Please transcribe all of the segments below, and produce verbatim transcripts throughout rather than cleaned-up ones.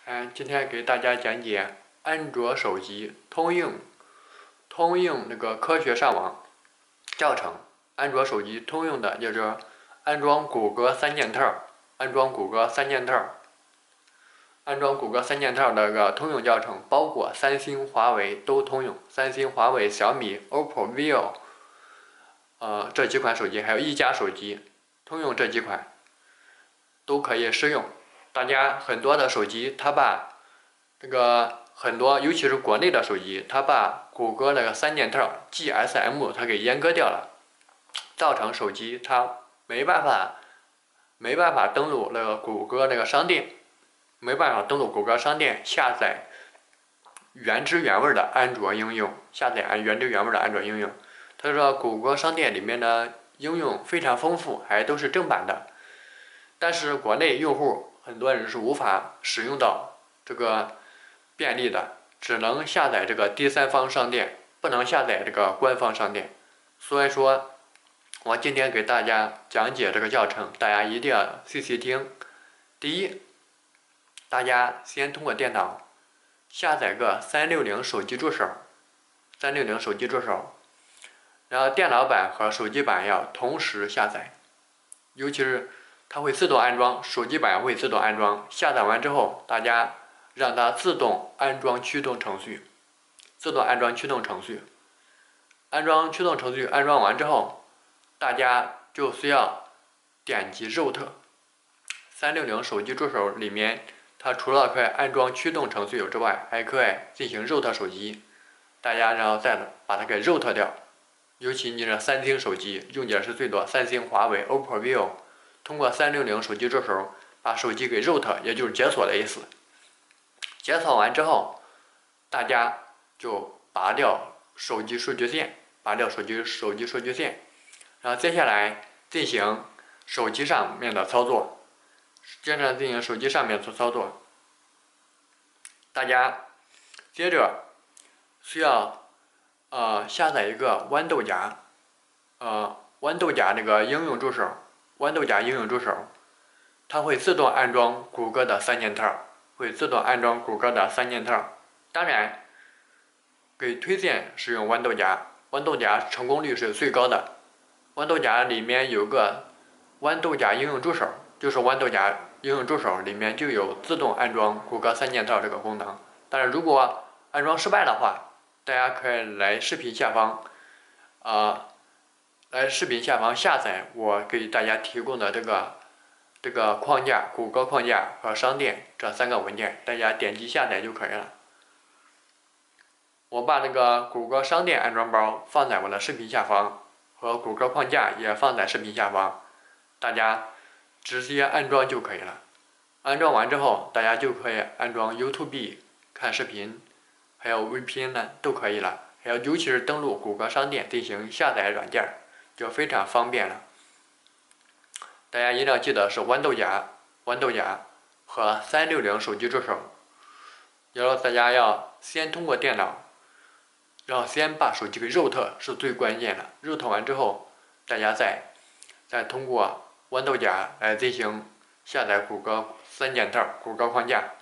嗯，今天给大家讲解安卓手机通用通用那个科学上网教程。安卓手机通用的就是安装谷歌三件套，安装谷歌三件套，安装谷歌三件套的个通用教程，包括三星、华为都通用。三星、华为、小米、O P P O、vivo， 呃这几款手机，还有一加手机，通用这几款都可以适用。大家很多的手机，它把这个很多，尤其是国内的手机，它把谷歌那个三件套 G S M 它给阉割掉了，造成手机它没办法没办法登录那个谷歌那个商店，没办法登录谷歌商店下载原汁原味的安卓应用，下载安原汁原味的安卓应用。它说谷歌商店里面的应用非常丰富，还都是正版的，但是国内用户很多人是无法使用到这个便利的，只能下载这个第三方商店，不能下载这个官方商店。所以说，我今天给大家讲解这个教程，大家一定要细细听。第一，大家先通过电脑下载个三六零手机助手，三六零手机助手，然后电脑版和手机版要同时下载，尤其是它会自动安装，手机版会自动安装。下载完之后，大家让它自动安装驱动程序，自动安装驱动程序。安装驱动程序安装完之后，大家就需要点击 root。三六零手机助手里面，它除了可以安装驱动程序之外，还可以进行 root 手机。大家然后再把它给 root 掉。尤其你这三星手机用起来是最多，三星、华为、O P P O、vivo， 通过三六零手机助手把手机给 root， 也就是解锁的意思。解锁完之后，大家就拔掉手机数据线，拔掉手机手机数据线，然后接下来进行手机上面的操作，接着进行手机上面做操作。大家接着需要呃下载一个豌豆荚，呃豌豆荚这个应用助手，豌豆荚应用助手，它会自动安装谷歌的三件套。会自动安装谷歌的三件套，当然，给推荐使用豌豆荚，豌豆荚成功率是最高的。豌豆荚里面有个豌豆荚应用助手，就是豌豆荚应用助手里面就有自动安装谷歌三件套这个功能。但是如果安装失败的话，大家可以来视频下方，啊、呃，来视频下方下载我给大家提供的这个。这个框架，谷歌框架和商店这三个文件，大家点击下载就可以了。我把那个谷歌商店安装包放在我的视频下方，和谷歌框架也放在视频下方，大家直接安装就可以了。安装完之后，大家就可以安装 YouTube 看视频，还有 V P N 呢都可以了。还有尤其是登录谷歌商店进行下载软件，就非常方便了。大家一定要记得是豌豆荚、豌豆荚和三六零手机助手。然后大家要先通过电脑，然后先把手机给 root 是最关键的。root 完之后，大家再再通过豌豆荚来进行下载谷歌三件套、谷歌框架。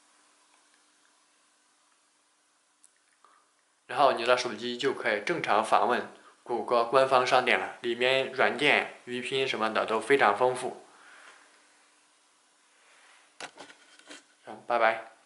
然后你的手机就可以正常访问谷歌官方商店了，里面软件、V P N 什么的都非常丰富。拜拜。